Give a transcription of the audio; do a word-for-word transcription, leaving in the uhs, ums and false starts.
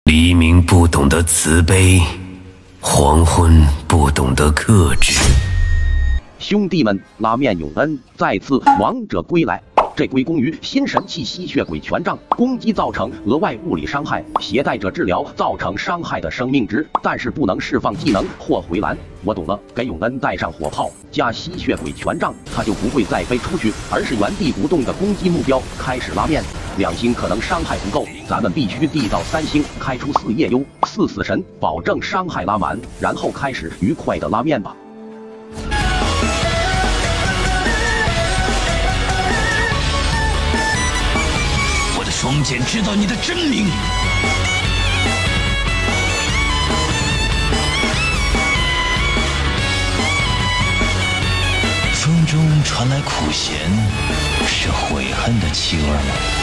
黎明不懂得慈悲，黄昏不懂得克制。 兄弟们，拉面永恩再次王者归来，这归功于新神器吸血鬼权杖，攻击造成额外物理伤害，携带者治疗造成伤害的生命值，但是不能释放技能或回蓝。我懂了，给永恩带上火炮加吸血鬼权杖，他就不会再飞出去，而是原地不动的攻击目标，开始拉面。两星可能伤害不够，咱们必须递到三星，开出四叶幽、四死神，保证伤害拉满，然后开始愉快的拉面吧。 我的双剑知道你的真名。风中传来苦弦，是悔恨的气味吗？